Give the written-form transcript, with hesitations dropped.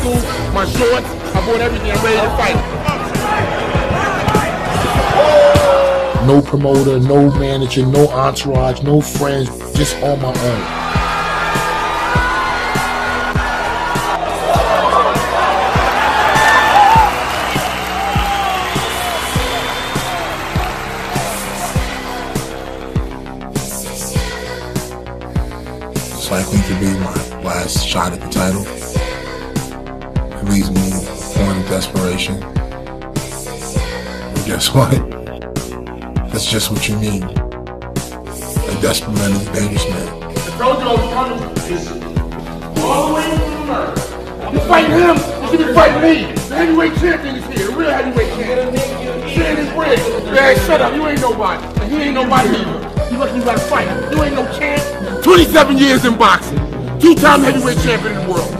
school, my shorts, I bought everything. I'm ready to fight. No promoter, no manager, no entourage, no friends, just on my own. It's likely to be my last shot at the title. It leaves me at a point of desperation. But guess what? That's just what you need. A desperate man is a dangerous man. I told you I was coming. All the way from the murder. You're fighting him, you should be fighting me. The heavyweight champion is here, the real heavyweight champion. Shannon Briggs. Man, shut up, you ain't nobody. And he ain't nobody either. You lucky you got to fight. You ain't no champ. 27 years in boxing. 2-time heavyweight champion in the world.